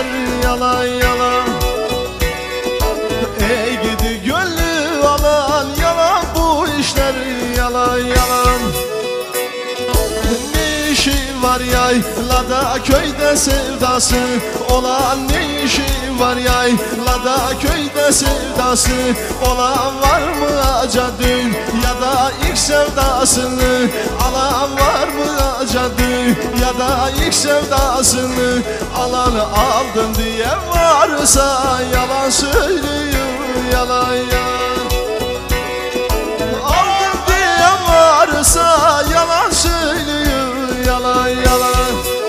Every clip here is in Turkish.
yalan yalan. Ey gidi gönlü alan yalan bu işler yalan yalan. Ne işi var yaylada köyde sevdası olan, ne işi var yaylada köyde sevdası olan, var mı aca dünyada ilk sevdasını alan, var mı aca dünyada ilk sevdasını alan? Aldın diye varsa yalan söylüyor yalan yalan. Aldın diye varsa yalan söylüyor yalan yalan.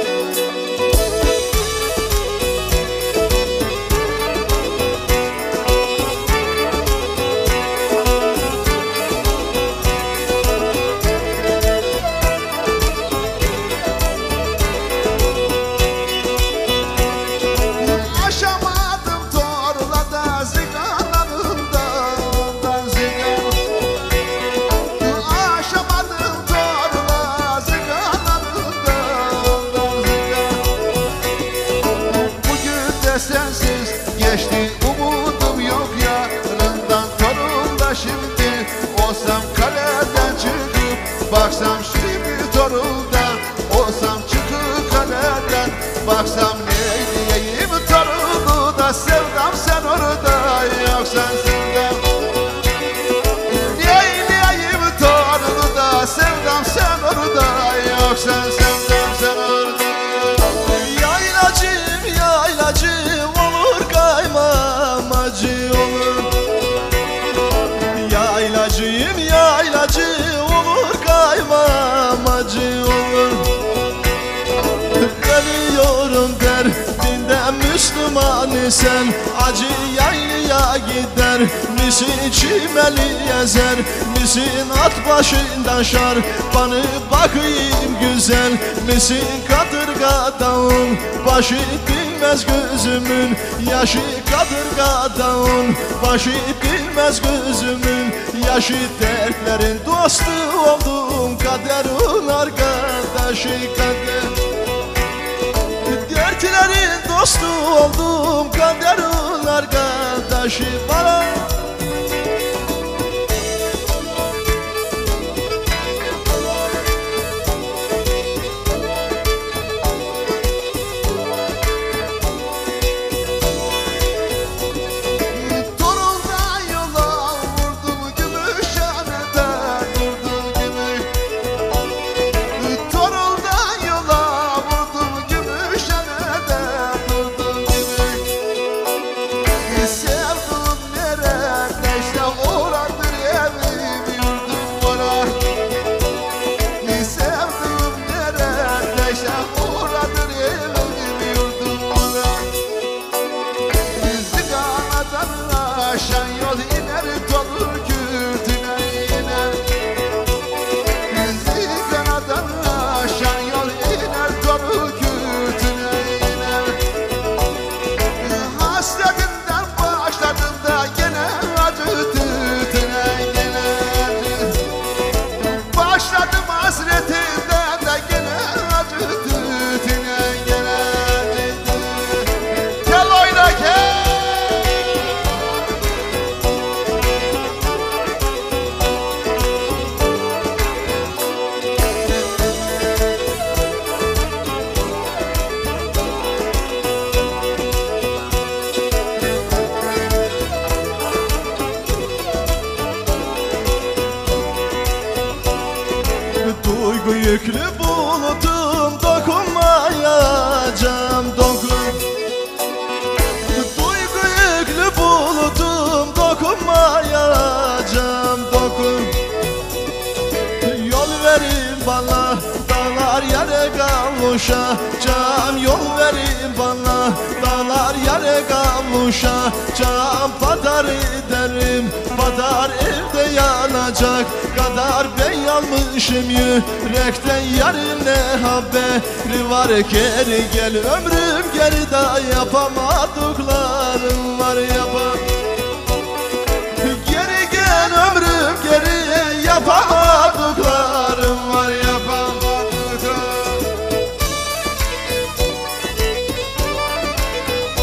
Sensiz geçti umudum yok yarından, torunda şimdi olsam kaleden çıkıp baksam şimdi torundan, olsam çıkıp kaleden baksam ne diyeyim torunu da sevdam sen orada yok sensiz de. Ne diyeyim torunu da sevdam sen orada yok sen sevdam sen orada. Yaylacım yaylacım olur kaymam acı olur. Yaylacım yaylacım olur kaymam acı olur. Ölüyorum derdinden Müslüman sen, acı yaylaya gider misin, çimeli ezer misin, at başından şarpanı bakayım güzel misin, kadırgadan başı bilmez gözümün yaşı, kadırgadan başı bilmez gözümün yaşı, dertlerin dostu oldum kaderin arkadaşı kader. Dertlerin dostu oldum kaderin arkadaşı bana. Duygu yüklü bulutum dokunmayacağım dokun. Duygu yüklü bulutum dokunmayacağım dokun. Yol verin bana dağlar yere kavuşacağım, yol verin bana dağlar yere kavuşacağım. Padar ederim padar evde yanacak kadar ben yanmışım yürekten, yarın ne haberi var, geri gel ömrüm geri daha yapamadıklarım var yapam. Geri gel ömrüm geri yapamadıklarım var yapamadıklarım.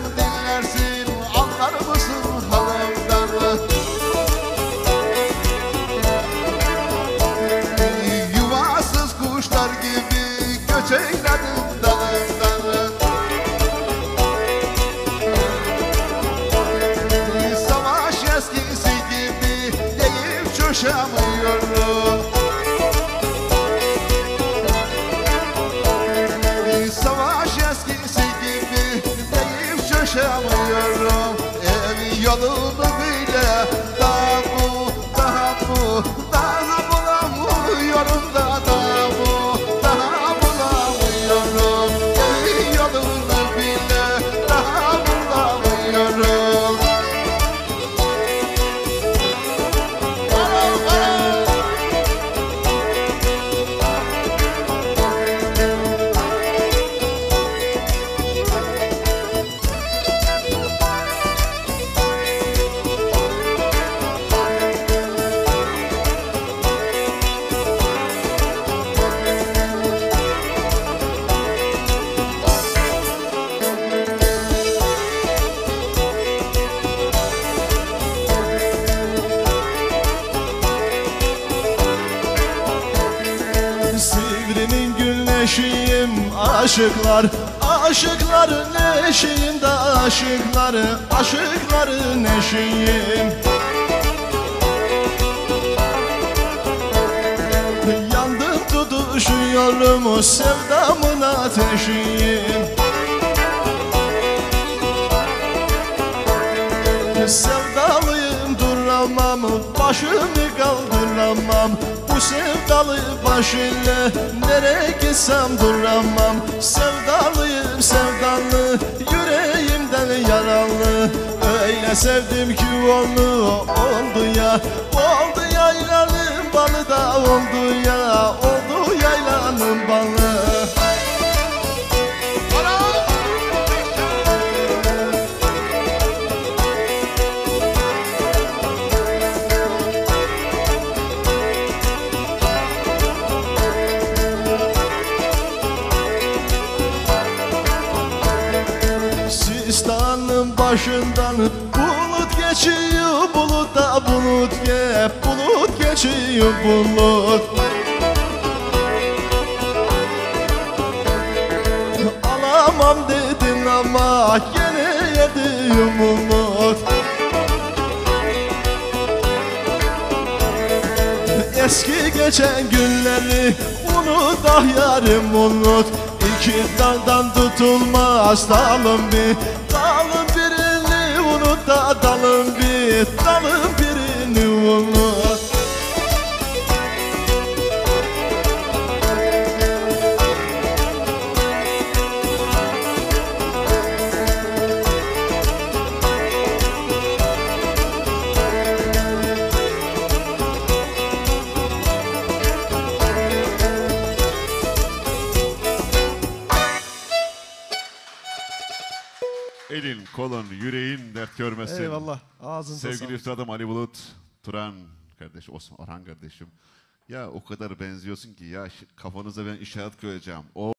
dinlersin, anlar mısın halımdan? Yuvasız kuşlar gibi göç eyledim dalımdan. Savaş eskisi gibi değil, coşamıyorum. Savaş eskisi gibi değil, coşamıyorum. Yolunu bile daha bulamıyorum da daha bulamıyorum. Yolunu bile daha bulamıyorum. Sivrinin gülleşiyim aşıkların eşiğinde aşıkların eşiğim. Yandım tutuşuyorum sevdamın ateşiyim. Sevdalıyım duramam, başımı kaldıramam. Bu sevdalı başıyla nereye gitsem duramam. Sevdalıyım sevdalı, yüreğimden yaralı. Öyle sevdim ki oldu yaylanın balı da oldu yaylanın balı. Sistanın başından bulut geçiyor, bulut geçiyor bulut. Alamam dedin ama gene yedim umut. Eski geçen günleri unut ah yarim unut. İki daldan tutulmaz dalın birini unut da dalın birini unut. Elin, kolun, yüreğin dert görmesin. Eyvallah, ağzınıza sağlık. Sevgili üstadım Ali Bulut, Turan kardeş, Orhan kardeşim. Ya o kadar benziyorsun ki ya kafanıza ben işaret koyacağım.